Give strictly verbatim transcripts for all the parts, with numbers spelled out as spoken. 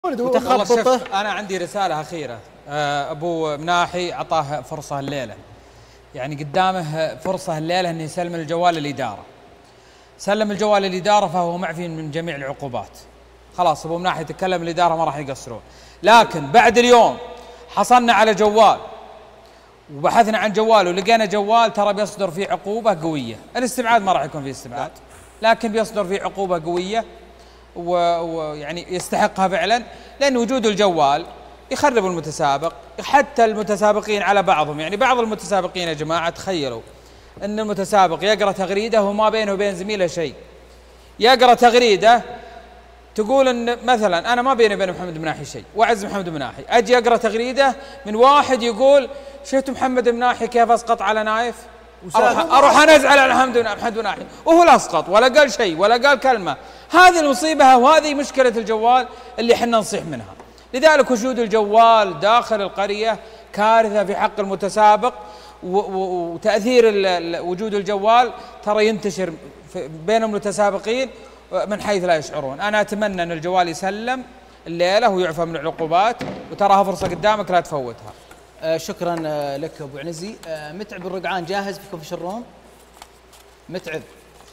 والله انا عندي رساله اخيره. ابو مناحي اعطاه فرصه الليله، يعني قدامه فرصه الليله انه يسلم الجوال للاداره. سلم الجوال للاداره فهو معفي من جميع العقوبات. خلاص ابو مناحي تكلم الاداره ما راح يقصرون. لكن بعد اليوم حصلنا على جوال وبحثنا عن جوال ولقينا جوال ترى بيصدر فيه عقوبه قويه. الاستبعاد ما راح يكون فيه استبعاد، لكن بيصدر فيه عقوبه قويه ويعني يستحقها فعلا، لأن وجود الجوال يخرب المتسابق. حتى المتسابقين على بعضهم، يعني بعض المتسابقين يا جماعة تخيلوا أن المتسابق يقرأ تغريدة وما بينه وبين زميله شيء، يقرأ تغريدة تقول أن مثلا أنا ما بيني وبين محمد مناحي شيء وأعز محمد مناحي، أجي أقرأ تغريدة من واحد يقول شفت محمد مناحي كيف أسقط على نايف، أروح, أروح أنا أزعل على محمد مناحي وهو لا أسقط ولا قال شيء ولا قال كلمة. هذه المصيبة وهذه مشكلة الجوال اللي حنا نصيح منها. لذلك وجود الجوال داخل القرية كارثة في حق المتسابق، وتأثير وجود الجوال ترى ينتشر بين المتسابقين من حيث لا يشعرون. أنا أتمنى أن الجوال يسلم الليلة ويعفى من العقوبات، وتراها فرصة قدامك لا تفوتها. آه شكرا آه لك أبو عنزي. آه متعب الرقعان جاهز في كوفي شروم؟ متعب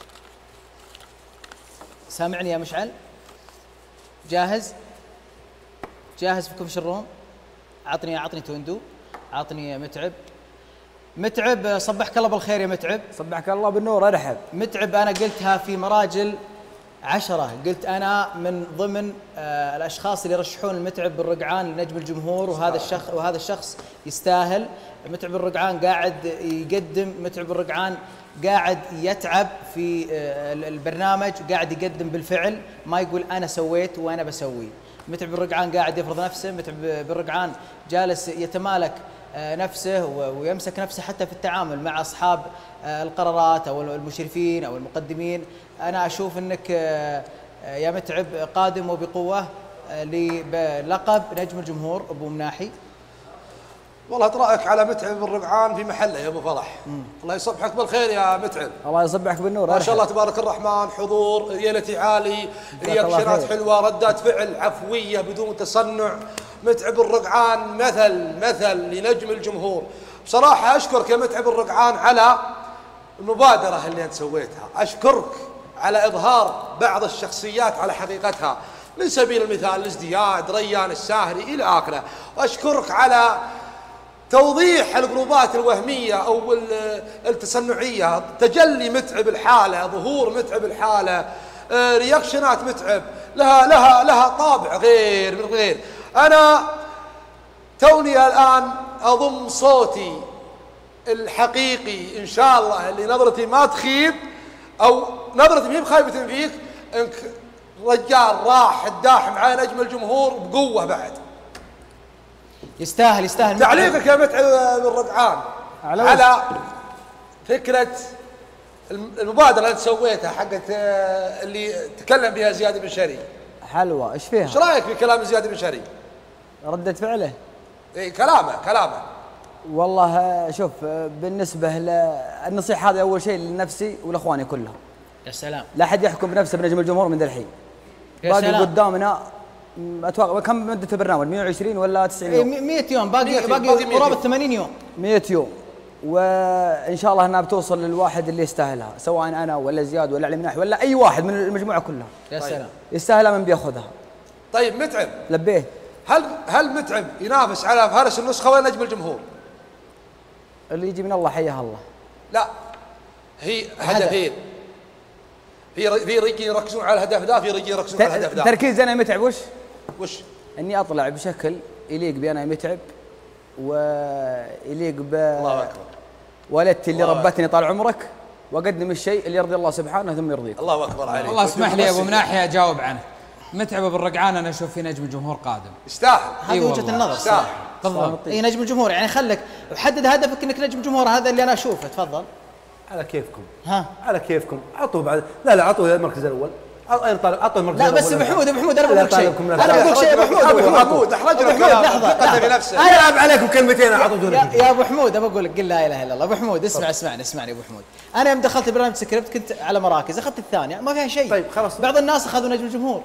سامعني يا مشعل؟ جاهز؟ جاهز في كوفي شروم؟ عطني عطني تويندو، عطني متعب. متعب صبحك الله بالخير يا متعب. صبحك الله بالنور. ارحب متعب. انا قلتها في مراجل عشرة، قلت انا من ضمن آه الاشخاص اللي يرشحون المتعب بالرقعان لنجم الجمهور، وهذا الشخص وهذا الشخص يستاهل. متعب الرقعان قاعد يقدم، متعب الرقعان قاعد يتعب في البرنامج، قاعد يقدم بالفعل، ما يقول أنا سويت وأنا بسوي. متعب الرقعان قاعد يفرض نفسه، متعب بالرقعان جالس يتمالك نفسه ويمسك نفسه حتى في التعامل مع أصحاب القرارات أو المشرفين أو المقدمين. أنا أشوف أنك يا متعب قادم وبقوة للقب نجم الجمهور أبو مناحي. والله رايك على متعب الرقعان في محله يا ابو فرح. مم. الله يصبحك بالخير يا متعب. الله يصبحك بالنور. ما شاء الله تبارك الرحمن، حضور ريالتي عالي، رياكشنات حلوه، ردات فعل عفويه بدون تصنع. متعب الرقعان مثل مثل لنجم الجمهور. بصراحه اشكرك يا متعب الرقعان على المبادره اللي انت سويتها، اشكرك على اظهار بعض الشخصيات على حقيقتها، من سبيل المثال الازدياد، ريان الساهري الى اخره. واشكرك على توضيح الجروبات الوهمية أو التصنعية، تجلي متعب الحالة، ظهور متعب الحالة، رياكشنات متعب لها لها لها طابع غير من غير. أنا توني الآن أضم صوتي الحقيقي إن شاء الله اللي نظرتي ما تخيب أو نظرتي ما هي بخايبة فيك، إنك رجال راح الداحم على نجم الجمهور بقوة بعد. يستاهل يستاهل. تعليقك يا متعب بالرقعان على, على فكرة المبادرة اللي انت سويتها حقت اللي تكلم بها زياد بن شري. حلوة، ايش فيها؟ ايش رايك في كلام زياد بن شري؟ ردة فعله؟ اي كلامه كلامه. والله شوف، بالنسبة للنصيحة هذه اول شيء لنفسي ولاخواني كلهم. يا سلام. لا احد يحكم بنفسه بنجم الجمهور من ذا الحين. باقي قدامنا اتوقع كم مدة البرنامج؟ مئة وعشرين ولا تسعين يوم؟ مئة يوم. باقي باقي قرابة ثمانين يوم. مئة يوم، وان شاء الله انها بتوصل للواحد اللي يستاهلها، سواء انا ولا زياد ولا علي مناحي ولا اي واحد من المجموعة كلها. يا سلام. يستاهلها من بياخذها. طيب متعب لبيه. هل هل متعب ينافس على فارس النسخة ولا نجم الجمهور؟ اللي يجي من الله حياه الله. لا، هي هدفين. في في رجال يركزون على الهدف ذا، في رجال يركزون على الهدف ذا. تركيز انا متعب وش؟ وش؟ اني اطلع بشكل يليق بي انا متعب، ويليق ب الله اكبر والدتي اللي ربتني طال عمرك، واقدم الشيء اللي يرضي الله سبحانه ثم يرضيك. الله اكبر عليك. الله اسمح لي يا ابو مناحي اجاوب عنه. متعب بالرقعان انا اشوف في نجم الجمهور قادم. يستاهل. هذه وجهة النظر. يستاهل. تفضل. اي نجم الجمهور، يعني خلك حدد هدفك انك نجم الجمهور، هذا اللي انا اشوفه. تفضل. على كيفكم. ها على كيفكم. عطوا بعد. لا لا عطوا المركز الاول. عطوا المركز الاول. لا بس ابو حمود ابو حمود انا بقول لك شيء. انا بقول لك شيء ابو حمود. ابو حمود احرجنا كلام ثقته بنفسه. انا العب عليكم كلمتين اعطوا دوني. يا ابو حمود ابى اقول لك قل لا اله الا الله. ابو حمود اسمع اسمعني اسمعني ابو حمود. انا يوم دخلت برنامج سكريبت كنت على مراكز، اخذت الثانيه ما فيها شيء. طيب خلاص. بعض الناس اخذوا نجم الجمهور.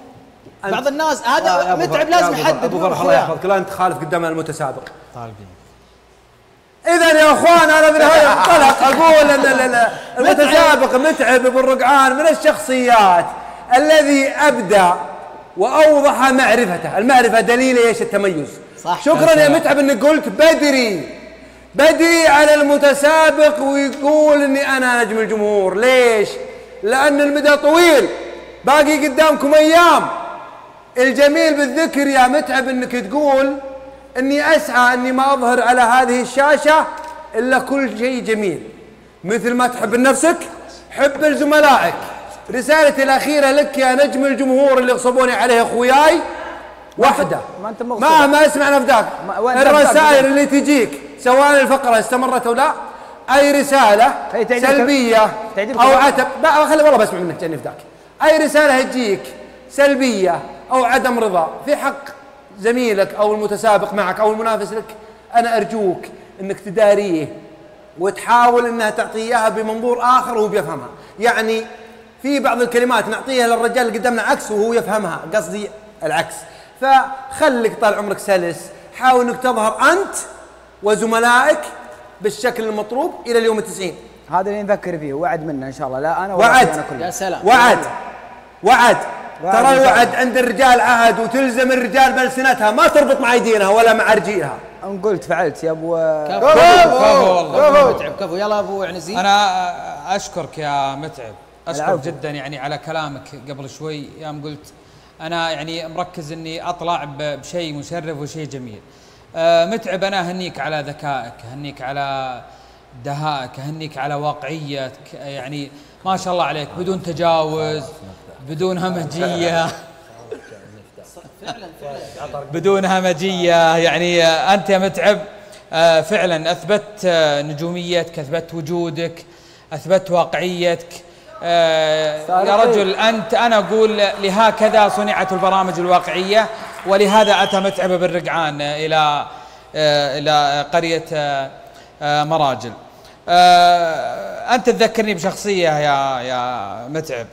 بعض الناس هذا متعب لازم يحدد. ابو فرح الله يحفظك، لا انت خالف قدام المتسابق. طالبين. اذا يا اخوان انا بالنهايه انطلق اقول ان المتسابق متعب بن رقعان من الشخصيات الذي ابدى واوضح معرفته، المعرفه دليل ايش؟ التميز. صح. شكرا يا متعب انك قلت بدري بدري على المتسابق ويقول اني انا نجم الجمهور. ليش؟ لان المدى طويل، باقي قدامكم ايام. الجميل بالذكر يا متعب انك تقول اني اسعى اني ما اظهر على هذه الشاشه الا كل شيء جميل، مثل ما تحب لنفسك حب لزملائك. رسالتي الاخيره لك يا نجم الجمهور اللي غصبوني عليه اخوياي واحده، ما انت مغصوب، مهما اسمع نفداك. الرسائل اللي تجيك سواء الفقره استمرت او لا، اي رساله سلبيه او عتب، خلي والله بسمع منك جاني فداك. اي رساله تجيك سلبيه او عدم رضا في حق زميلك او المتسابق معك او المنافس لك، انا ارجوك انك تداريه وتحاول انها تعطيه اياها بمنظور اخر وهو بيفهمها. يعني في بعض الكلمات نعطيها للرجال اللي قدامنا عكس وهو يفهمها، قصدي العكس. فخليك طال عمرك سلس، حاول انك تظهر انت وزملائك بالشكل المطلوب الى اليوم التسعين. هذا اللي نفكر فيه، وعد منا ان شاء الله. لا انا ولا وعد. انا كله. يا سلام. وعد وعد ترى الوعد عند الرجال عهد، وتلزم الرجال بألسنتها، ما تربط مع ايدينها ولا مع رجيلها. ان قلت فعلت يا ابو كفو كفو والله متعب. كفو. يلا ابو عنزي. انا اشكرك يا متعب، اشكرك جدا يعني على كلامك قبل شوي. يوم قلت انا يعني مركز اني اطلع بشيء مشرف وشيء جميل. أه متعب، انا اهنيك على ذكائك، اهنيك على دهائك، اهنيك على واقعيتك، يعني ما شاء الله عليك، بدون تجاوز، بدون همجيه بدون همجيه. يعني انت يا متعب فعلا اثبت نجوميتك، اثبت وجودك، اثبت واقعيتك. يا رجل انت، انا اقول لهكذا صنعت البرامج الواقعيه، ولهذا اتى متعب بن رقعان الى الى قريه مراجل. انت تذكرني بشخصيه يا يا متعب،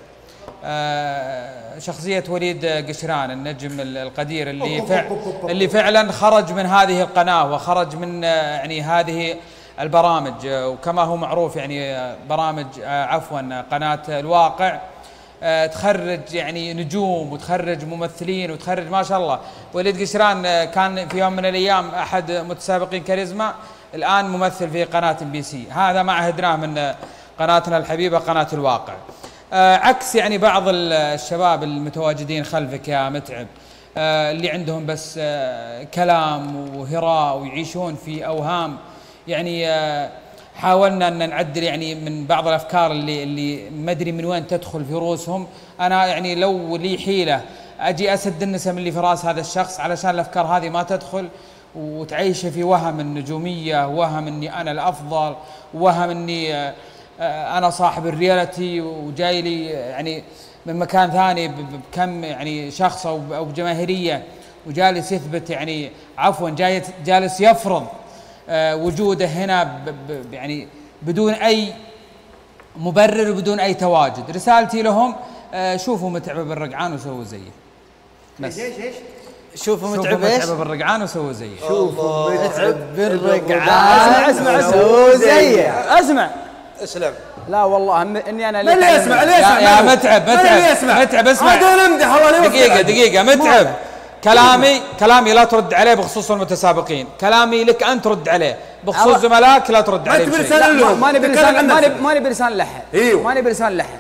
شخصيه وليد قشران النجم القدير اللي فع اللي فعلا خرج من هذه القناه وخرج من يعني هذه البرامج، وكما هو معروف يعني برامج عفوا قناه الواقع تخرج يعني نجوم وتخرج ممثلين وتخرج ما شاء الله. وليد قشران كان في يوم من الايام احد متسابقين كاريزما، الان ممثل في قناه ام بي سي. هذا ما عهدناه من قناتنا الحبيبه قناه الواقع. عكس يعني بعض الشباب المتواجدين خلفك يا متعب، اللي عندهم بس كلام وهراء ويعيشون في اوهام. يعني حاولنا ان نعدل يعني من بعض الافكار اللي اللي ما ادري من وين تدخل في رؤوسهم. انا يعني لو لي حيله اجي اسد النسم اللي في راس هذا الشخص علشان الافكار هذه ما تدخل وتعيشه في وهم النجوميه، وهم اني انا الافضل، وهم اني انا صاحب الرياليتي وجاي لي يعني من مكان ثاني بكم يعني شخص او بجماهيريه، وجالس يثبت يعني عفوا جاي جالس يفرض وجوده هنا ب ب يعني بدون اي مبرر وبدون اي تواجد. رسالتي لهم شوفوا متعب بن رقعان وسووا زيه. ايش ايش ايش شوفوا متعب ايش؟ شوفوا متعب بن رقعان وسووا زيه. شوفوا متعب بن رقعان اسمع اسمع سووا زيه. اسمع اسلم. لا والله اني انا اللي يسمع اللي يسمع يا متعب متعب متعب اسمع. هذا نمدح الله. دقيقة دقيقة متعب، كلامي كلامي لا ترد عليه بخصوص المتسابقين، كلامي لك انت رد عليه بخصوص زملائك لا ترد عليه بشيء. ماني بلسان ماني بلسان لحد، ماني بلسان لحد.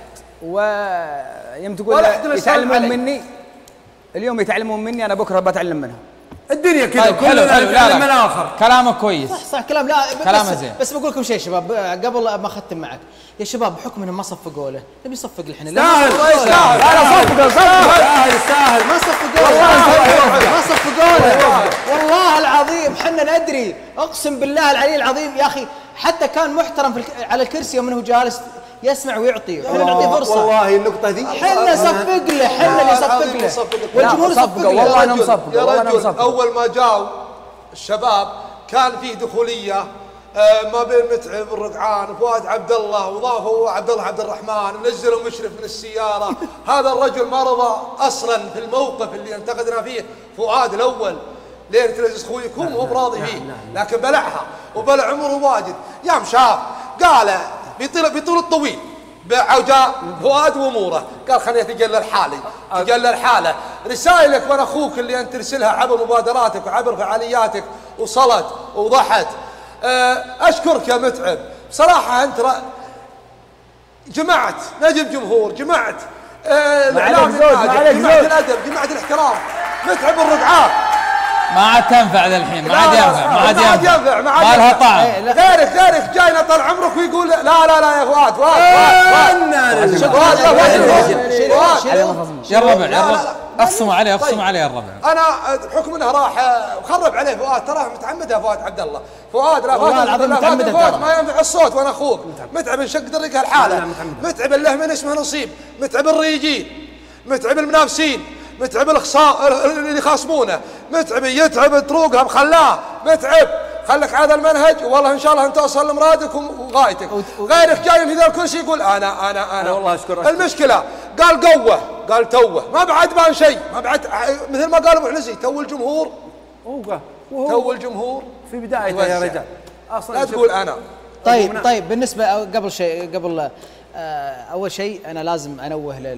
ويوم تقول يتعلمون مني اليوم يتعلمون مني، انا بكره بتعلم منهم. الدنيا كذا طيب حلو حلو. لا من لا كلامك كويس صح صح كلام. لا كلامه زين. بس بقول لكم شيء شباب قبل ما اختم معك يا شباب، بحكم انه ما صفقوا له نبي نصفق له احنا. سهل سهل. لا صفقوا سهل سهل ما صفقوا له ما صفقوا له والله العظيم. احنا ندري اقسم بالله العلي العظيم يا اخي، حتى كان محترم في على الكرسي يوم انه جالس يسمع ويعطي، احنا نعطيه فرصه. والله النقطه ذي احنا نصفق له، احنا اللي نصفق له والجمهور يصفق له. والله انا مصفق يا رجل. اول ما جاوا الشباب كان فيه دخوليه آه ما بين متعب الرقعان فؤاد عبد الله، وضافوا عبد الله عبد الرحمن، نزلوا مشرف من السياره. هذا الرجل ما رضى اصلا في الموقف اللي انتقدنا فيه فؤاد الاول لين تلزز خوي يكون مو براضي فيه، لكن بلعها وبلع عمره واجد. يا مشاف قال بيطول بيطول الطويل بعوجاء فؤاد واموره، قال خليني اتجلى لحالي، تجلى لحاله. رسائلك وانا اخوك اللي انت ترسلها عبر مبادراتك وعبر فعالياتك وصلت وضحت. اشكرك يا متعب بصراحه، انت جمعت نجم جمهور، جمعت الاعلام، جمعت الادب، جمعت الاحترام. متعب الرقعان ما عاد تنفع ذا الحين، ما عاد ينفع، ما عاد ينفع، ما لها طعم. غيرك غيرك جاينا طال عمرك ويقول لا لا لا يا فؤاد فؤاد فؤاد يا الربع يا الربع اخصموا عليه، اخصموا عليه يا الربع. انا بحكم انه راح وخرب عليه فؤاد، تراه متعمدها فؤاد عبد الله. فؤاد لا فؤاد ما ينفع الصوت وانا اخوك. متعب انشق درقها الحاله، متعب له من اسمه نصيب، متعب الريجين، متعب المنافسين، متعب الخصام اللي يخاصمونه، متعب يتعب طروقها مخلاه. متعب خلك على المنهج، والله ان شاء الله انت توصل لمرادك وغايتك. غيرك جاي في ذا الكرسي يقول انا انا انا والله اشكر. المشكله قال قوه، قال توه، ما بعد بان شيء، ما بعد مثل ما قال ابو حلزي تو الجمهور، تو الجمهور في بدايته يا رجال اصلا لا تقول انا. طيب طيب بالنسبه قبل شيء قبل اول شيء انا لازم انوه